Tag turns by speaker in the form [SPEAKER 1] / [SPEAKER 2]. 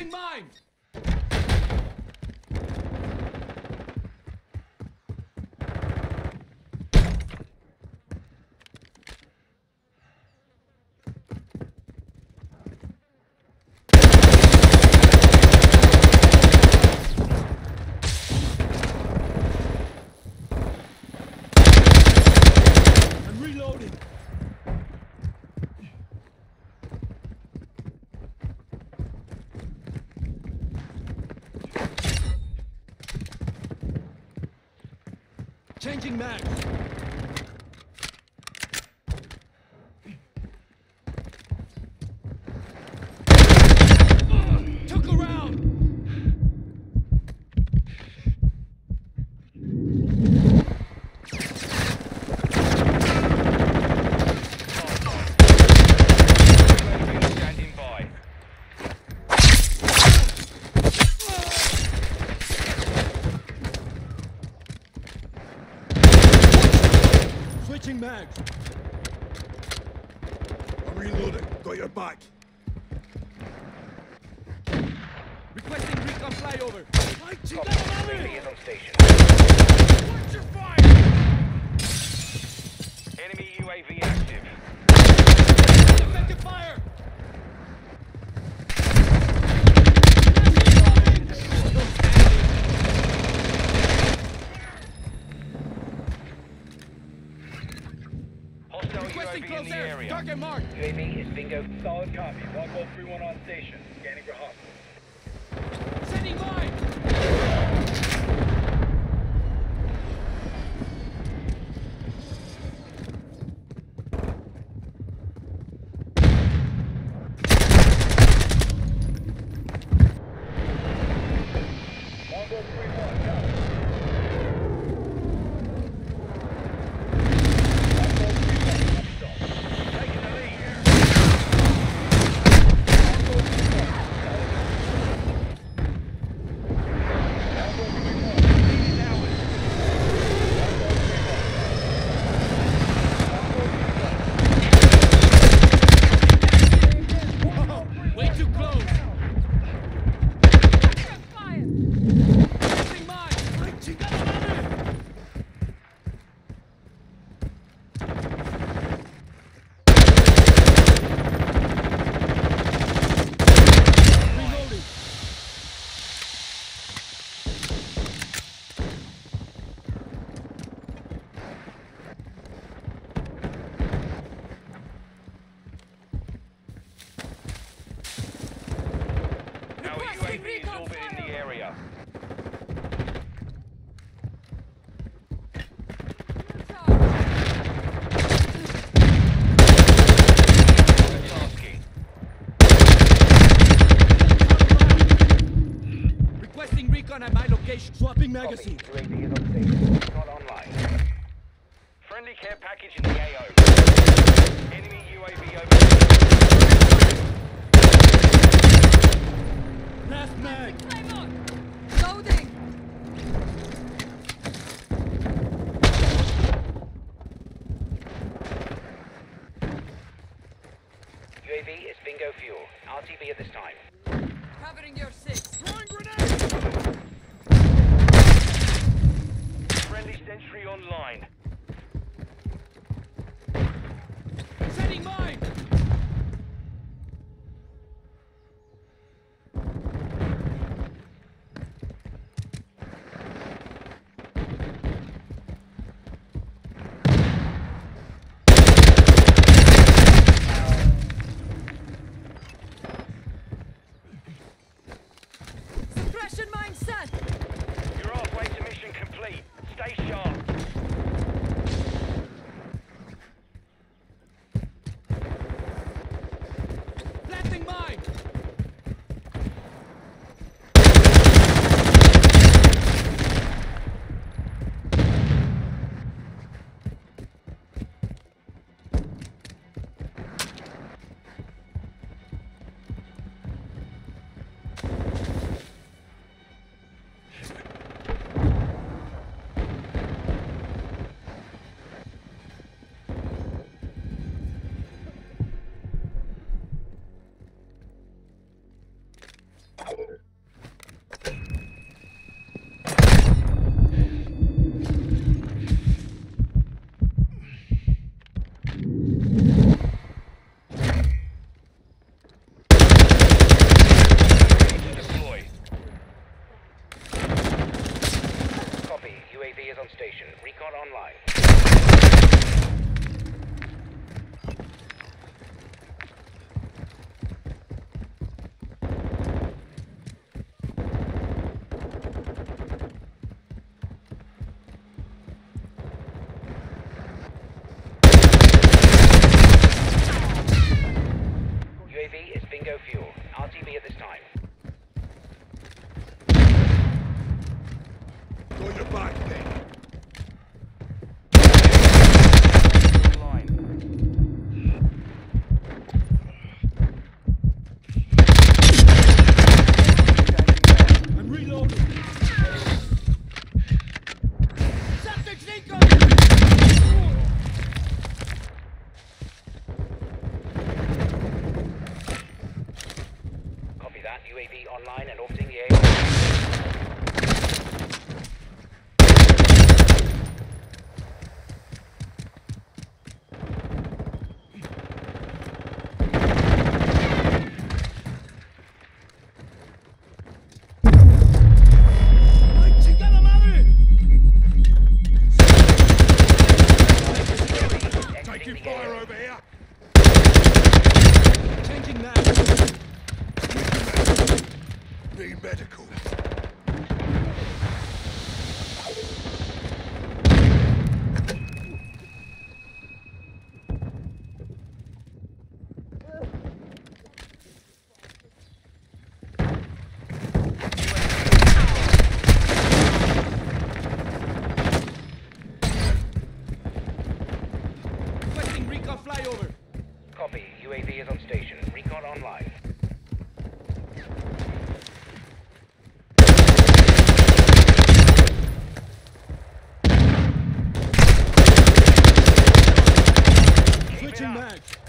[SPEAKER 1] Setting mine! Changing mag. Took a round.
[SPEAKER 2] Standing by.
[SPEAKER 1] Switching mag.
[SPEAKER 3] I'm reloading. Got your back.
[SPEAKER 1] Requesting recon flyover.
[SPEAKER 2] UAV is on station.
[SPEAKER 3] Watch your fire!
[SPEAKER 2] Enemy UAV active.
[SPEAKER 1] Effective fire.
[SPEAKER 2] Hostile
[SPEAKER 1] Requesting
[SPEAKER 2] UAV in
[SPEAKER 1] close
[SPEAKER 2] the
[SPEAKER 1] air.
[SPEAKER 2] area.
[SPEAKER 1] Target marked.
[SPEAKER 2] UAV is bingo.
[SPEAKER 4] Solid copy. 1031 on station. Scanning for hostiles.
[SPEAKER 1] Setting mine.
[SPEAKER 4] Longbow 3-1. Got it.
[SPEAKER 2] Taking the lead.
[SPEAKER 1] Way too close. Setting mine. Reloading.
[SPEAKER 2] Our UAV is orbiting the area. Tasking.
[SPEAKER 1] Requesting recon at my location. Swapping magazine.
[SPEAKER 2] UAV is on station. Not online. Friendly care package in the AO. Enemy UAV over.
[SPEAKER 1] Last mag.
[SPEAKER 5] Loading!
[SPEAKER 2] UAV is bingo fuel. RTB at this time.
[SPEAKER 5] Covering your six.
[SPEAKER 1] Throwing grenade.
[SPEAKER 2] Friendly sentry online.
[SPEAKER 1] Setting mine.
[SPEAKER 5] Suppression mine set!
[SPEAKER 2] You're halfway to mission complete. Stay sharp. UAV online and orbiting the AO.
[SPEAKER 1] ¡Ay, chica la madre!
[SPEAKER 3] Taking fire over here.
[SPEAKER 1] Changing mag.
[SPEAKER 3] Need medical.
[SPEAKER 1] Requesting recon flyover.
[SPEAKER 2] Copy. UAV is on station. Recon online.
[SPEAKER 1] Switching mag.